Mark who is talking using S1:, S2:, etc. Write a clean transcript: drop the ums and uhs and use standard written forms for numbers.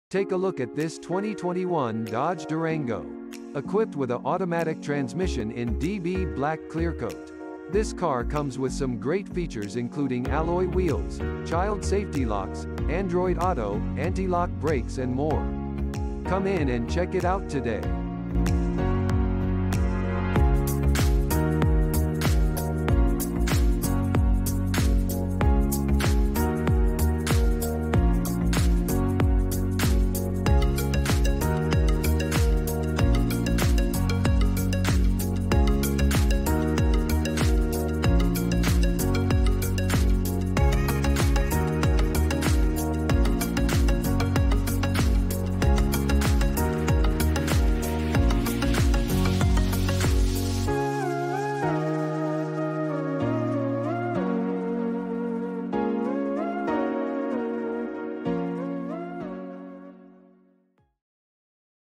S1: Take a look at this 2021 Dodge Durango. Equipped with an automatic transmission in DB Black Clear Coat. This car comes with some great features including alloy wheels, child safety locks, Android Auto, anti-lock brakes and more. Come in and check it out today.